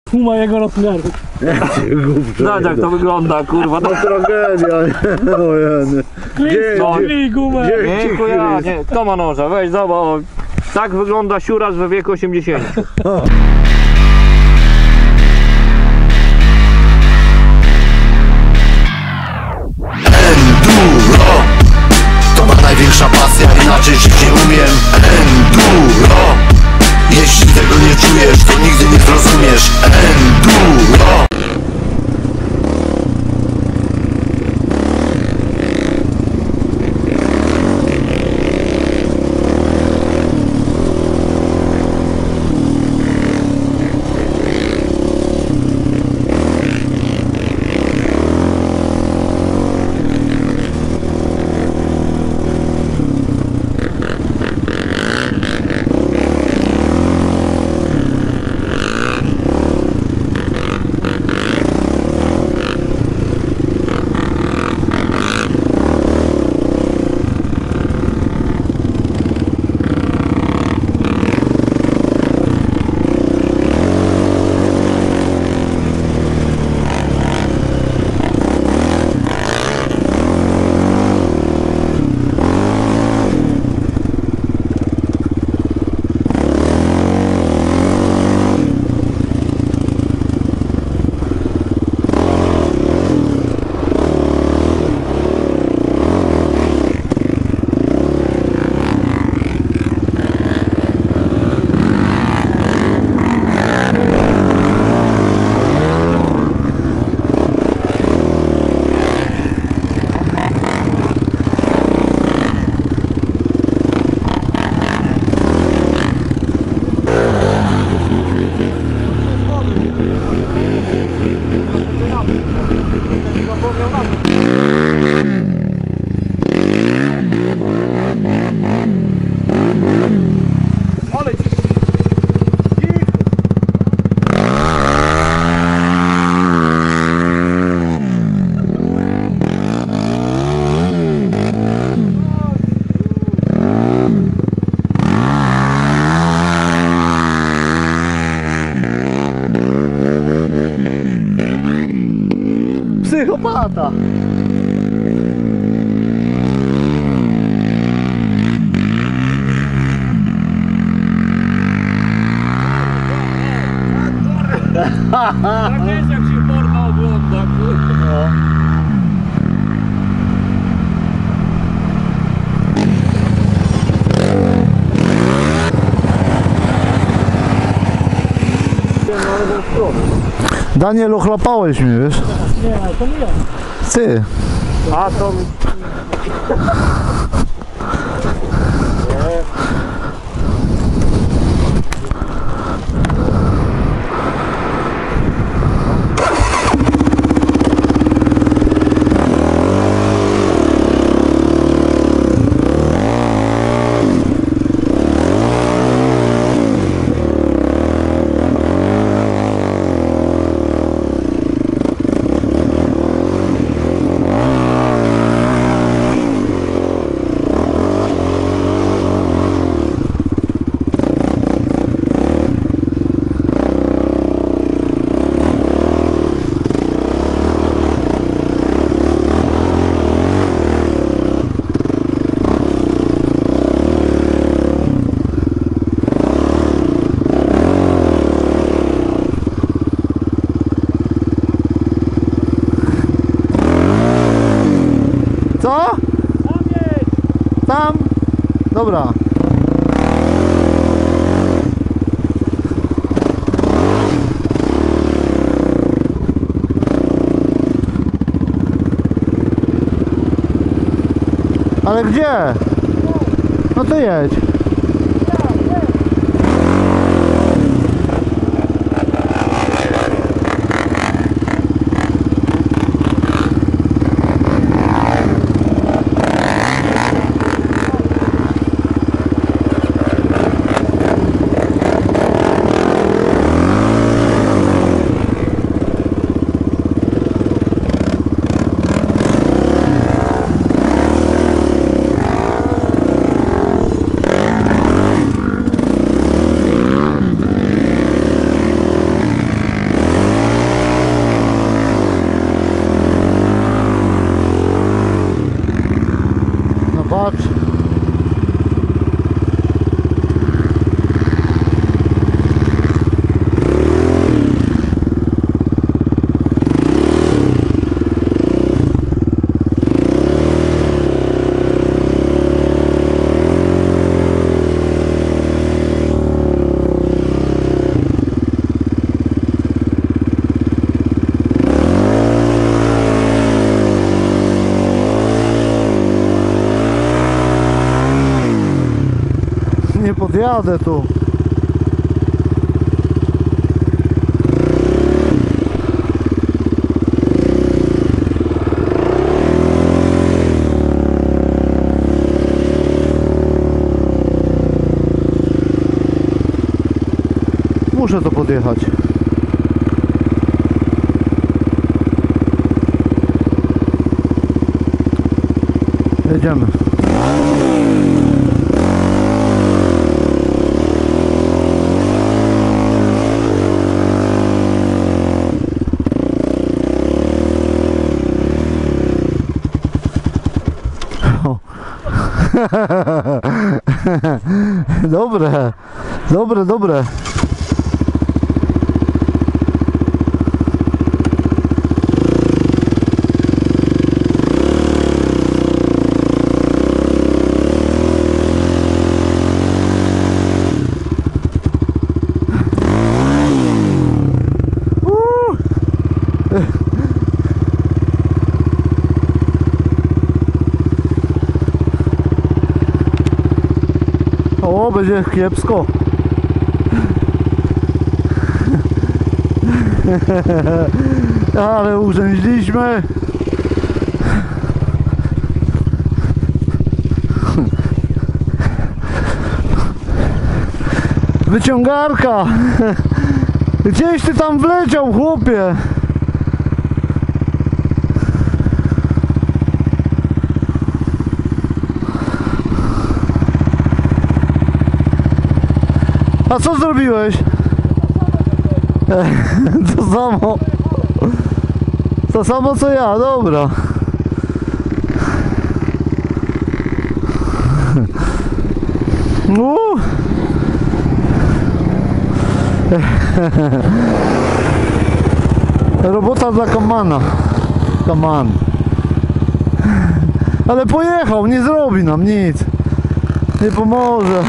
Puma jego rozmiaru. Zobacz jak to wygląda, kurwa. No tragedia, Klij gumę. Nie, chuja, nie. Kto ma noża? Weź, zobacz. Tak wygląda siuracz we wieku 80. Enduro to ma największa pasja, inaczej żyć nie umiem. Enduro, jeśli tego nie czujesz, to nigdy nie zrozumiesz. Enduro. Psychopata. Tak jest jak się porno ogląda, kurwa. Daniel, ochlapałeś mnie, wiesz? Nie, to nie ja. Ty. A to... Co? Tam? Dobra. Ale gdzie? No to jedź. podjadę tu. Muszę to podjechać. Jedziemy. Dobre, dobre, dobre. O, będzie kiepsko. Ale urzęźliśmy. Wyciągarka. Gdzieś ty tam wleciał, chłopie. A co zrobiłeś? To samo. To samo co ja, dobra. Robota dla Kamana. Kaman. Ale pojechał, nie zrobi nam nic. Nie pomoże.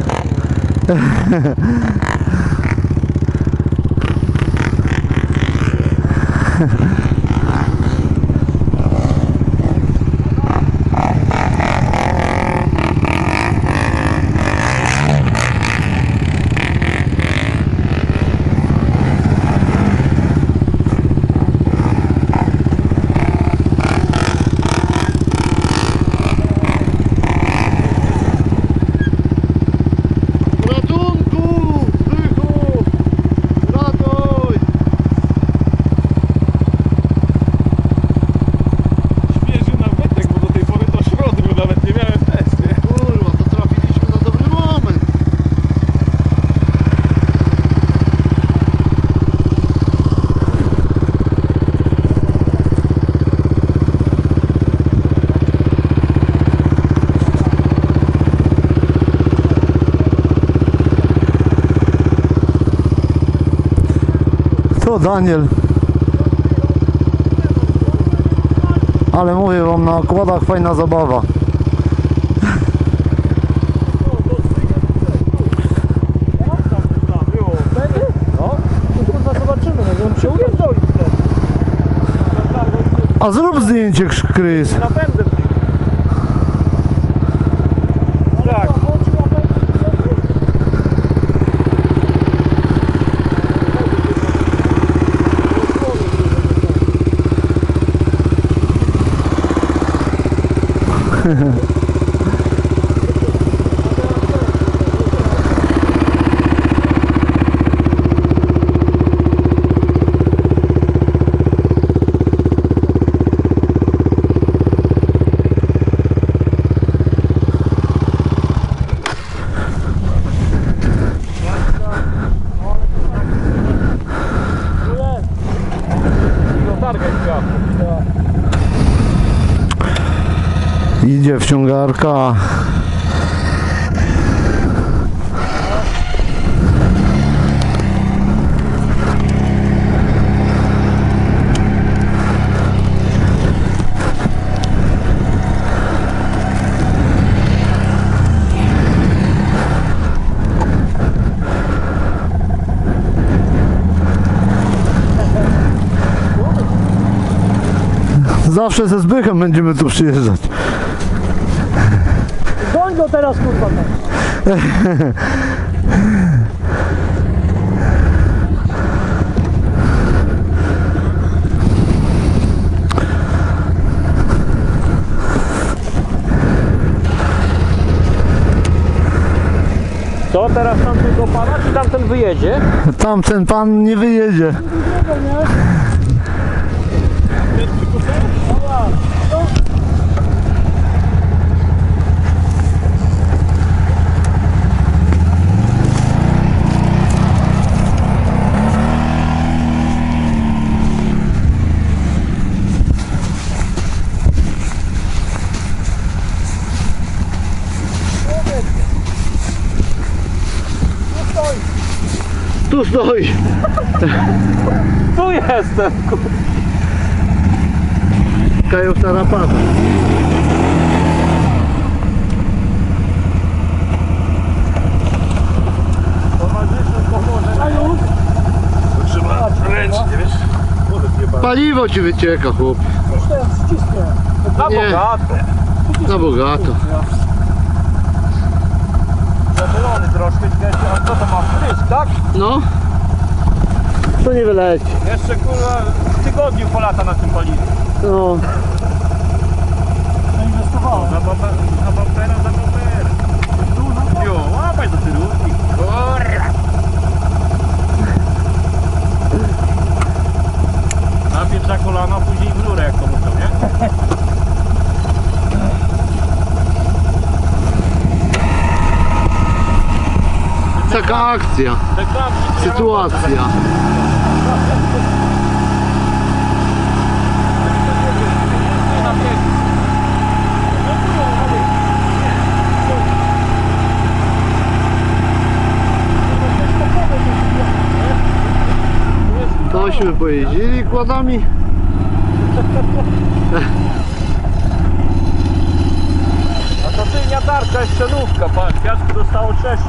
To Daniel. Ale mówię wam, na okładach fajna zabawa. A zrób zdjęcie, Chris. Napędem. Tak. Idzie wciągarka. Zawsze ze Zbychem będziemy tu przyjeżdżać. Dawaj go teraz, kurwa, tak. To teraz tamten dopala, czy tamten wyjedzie? Tamten pan nie wyjedzie. Tu stoi. Tu jestem, Kają tarapata. Paliwo ci wycieka, chłop. na Nie. bogate. Na bogato. Zazielony troszkę, a co to ma wprysk, tak? No. To nie wyleci. Jeszcze kurwa w tygodniu polata na tym paliwie. No. Zainwestowałem. Za bampera. Jo, łapaj do tyrówki. Kurwa. Najpierw za kolana, później w rurę, jak to mówią, nie? Taka akcja. Sytuacja. Tośmy pojeździli kładami. A to tylnia tarcza jest szenówka, patrz, piasku dostało 6.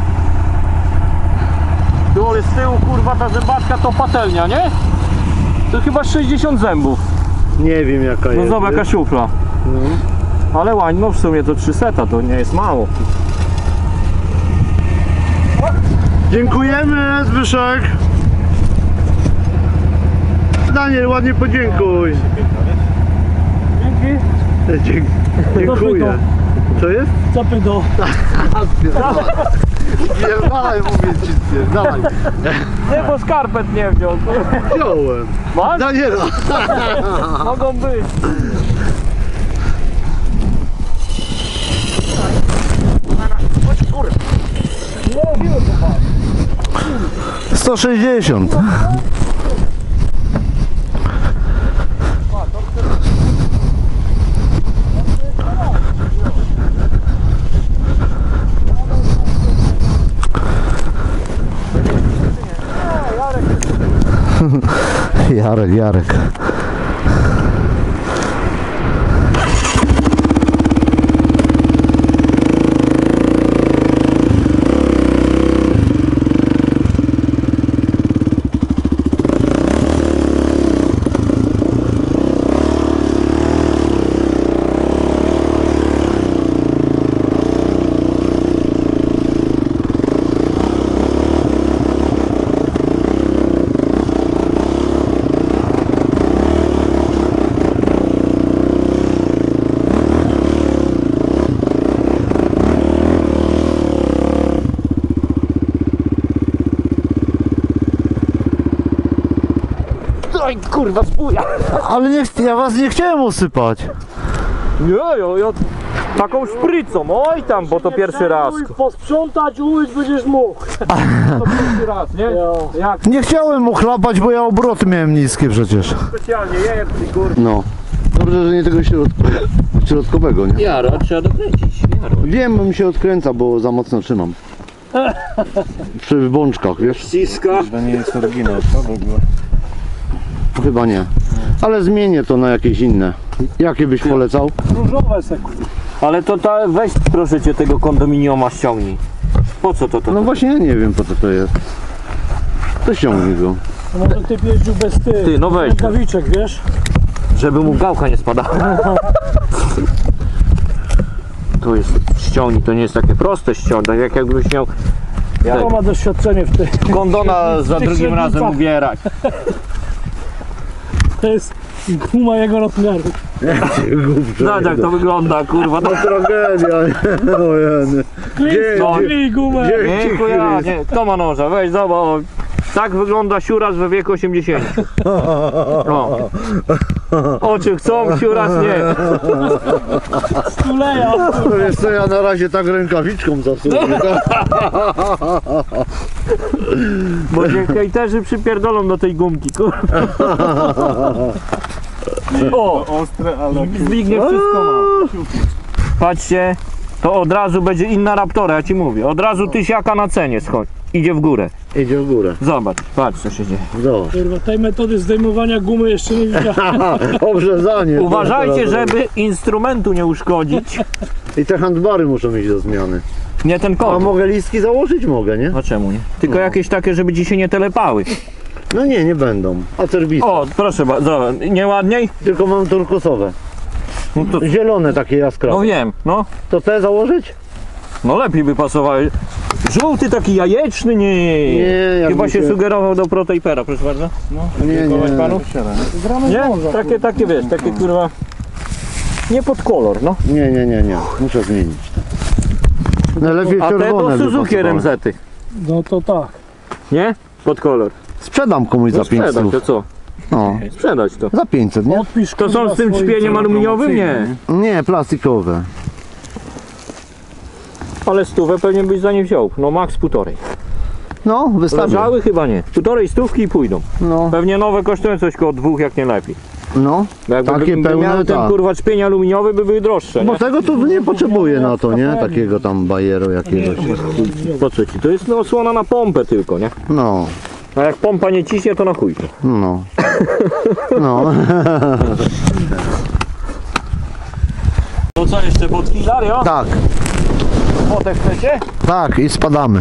Tu ale z tyłu kurwa ta zębatka to patelnia, nie? To chyba 60 zębów. Nie wiem jaka No jest. zobacz jaka szufla. No. Ale łań, no w sumie to 300, to nie jest mało. Dziękujemy, Zbyszek. Daniel, ładnie podziękuj. Dzięki. Dziękuję. Co jest? Zapy do... Pierdalaj, mówię ci, pierdalaj. Nie, bo skarpet nie wziął. Wziąłem. Masz? Daniela. Mogą być. Chodź kurwa. 160. Jarek. Oj kurwa zbuja. Ale nie, ja was nie chciałem usypać. Nie, ja taką szprycą, oj tam, bo to pierwszy raz. Posprzątać, umyć będziesz mógł. To pierwszy raz, nie? Jak Nie chciałem mu chlapać, bo ja obroty miałem niskie przecież. specjalnie, jebcy kurwa. No. Dobrze, że nie tego środkowego, nie? Jaro, trzeba dokręcić, jaro. Wiem, bo mi się odkręca, bo za mocno trzymam. Przy bączkach, wiesz? Ściska. To nie jest oryginał, co w ogóle? Chyba nie. Ale zmienię to na jakieś inne. Jakie byś polecał? Różowe seku. Ale to weź proszę cię tego kondominiuma ściągnij. Po co to? No właśnie ja nie wiem po co to jest. To ściągnij go. To może ty jeździł bez Ty, no weź. rękawiczek, wiesz? Żeby mu gałka nie spadała. Tu jest ściągnij, to nie jest takie proste ściągnąć, jak jakbyś miał Ja ma doświadczenie w tym. kondona za tych drugim razem średnicach. ubierać. To jest guma jego rozmiaru. Zobacz jak to wygląda, kurwa. No, Tragedia, nie? O jeny. No. Klij gumę. nie, ja, nie, kto ma noża? Weź zobacz. Tak wygląda siuras we wieku 80. No. Oczy chcą, siuras nie. Stuleja. No wiesz co, ja na razie tak rękawiczką zasuwam. Bo się hejterzy przypierdolą do tej gumki, kurwa. O! Ostre, ale... Zbigniew wszystko ma. Patrzcie, to od razu będzie inna Raptora, ja ci mówię. Od razu tysiaka na cenie schodzi. Idzie w górę. Idzie w górę. Zobacz, patrz co się dzieje. Zobacz. Kurwa, tej metody zdejmowania gumy jeszcze nie widziałem. Obrzezanie. Uważajcie, żeby instrumentu nie uszkodzić. I te handbary muszą iść do zmiany. Nie ten A kod. mogę listki założyć? Mogę, nie? No czemu nie? Tylko jakieś takie, żeby ci się nie telepały. No nie będą. A cerbiste. O, proszę bardzo, nieładniej? Tylko mam turkusowe. No to, Zielone takie jaskrawe. no wiem, no. To te założyć? No lepiej by pasowały. Żółty taki jajeczny, nie. Nie, jak Chyba mi się się- sugerował do Proteipera, proszę bardzo. Nie, Dziękować nie. panu. Nie? Takie wiesz, takie kurwa. Nie pod kolor, no. Nie. Muszę zmienić. Najlepiej A te czerwone do Suzuki wypasowane. RMZ-y. No to tak. Nie? Pod kolor. Sprzedam komuś No za 500. sprzedać, to co? No, Sprzedać to. za 500, nie? Odpisz, To są kurwa, z tym swoje czpieniem ceny. aluminiowym? Nie. Nie, plastikowe. Ale stówę pewnie byś za nie wziął. No max półtorej. No, wystarczy. Leżały chyba nie. Półtorej stówki i pójdą. No, Pewnie nowe kosztują coś koło 2 jak nie lepiej. no. Bo jakby Takie by pełne, miały ten tak. kurwa czpień aluminiowy, by były droższe, nie? Bo tego tu nie potrzebuję na to, nie? Takiego tam bajeru jakiegoś. Po co ci? To jest no, osłona na pompę tylko, nie? No, A jak pompa nie ciśnie, to na chuj to. no. No. No co jeszcze, podki Dario? Tak, Potek chcecie? tak i spadamy.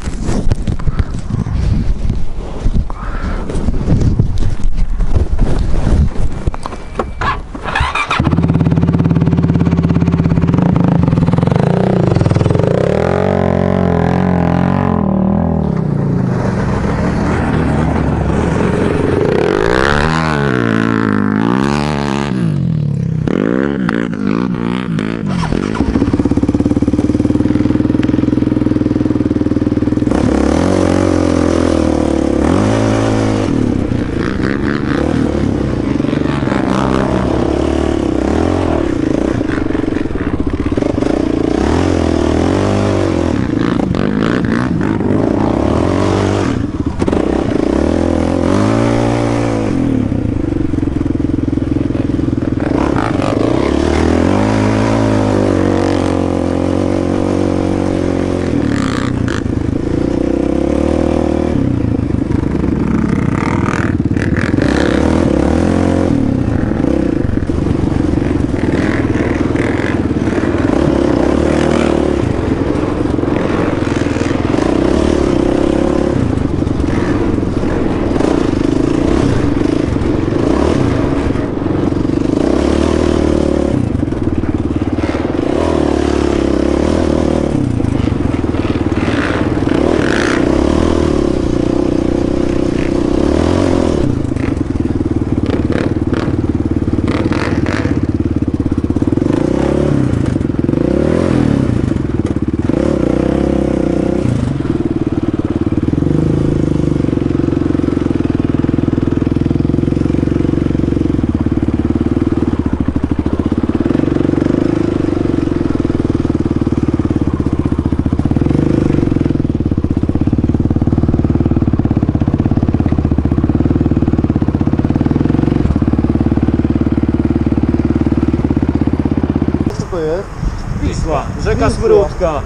Wisła, rzeka Smródka.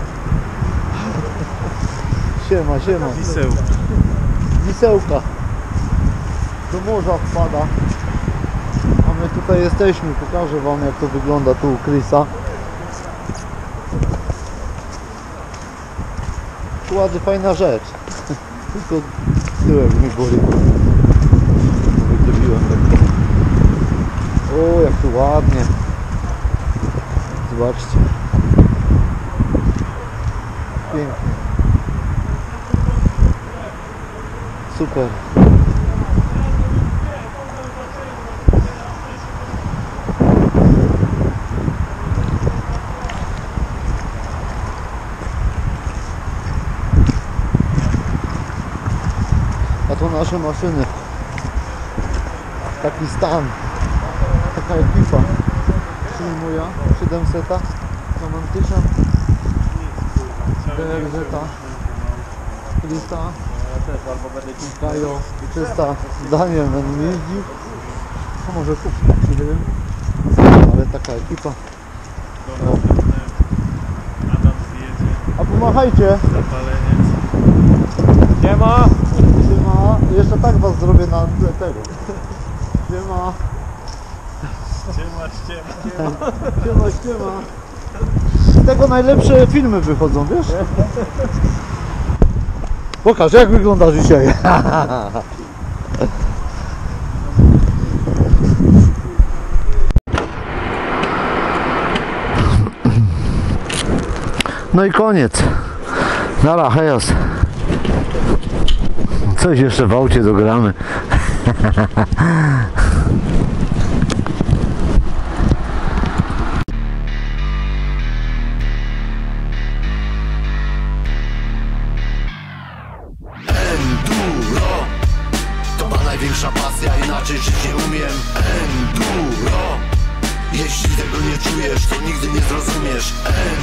Siema. Wiseł. Wisełka. Do morza wpada. A my tutaj jesteśmy. Pokażę wam jak to wygląda tu u Chrisa. Tu ładnie fajna rzecz. Tylko tyłek mi boli. Wydybiłem lekko. O, jak tu ładnie. Zobaczcie. super. A to nasze maszyny. Taki stan. Taka ekipa. Przyjmuję 700, to mam 1000. DRZ, Krista, Kajo, 300. Daniel będę jeździł. A może kupić, nie wiem. Ale taka ekipa. O. A pomachajcie. Nie ma. Siema. Jeszcze tak was zrobię na tle tego. Siema. Siema, siema. Z tego najlepsze filmy wychodzą, wiesz? Pokaż, jak wygląda dzisiaj. No i koniec. Nara, hejos. Coś jeszcze w aucie dogramy. Enduro to ma największa pasja, inaczej żyć nie umiem. Enduro, jeśli tego nie czujesz, to nigdy nie zrozumiesz.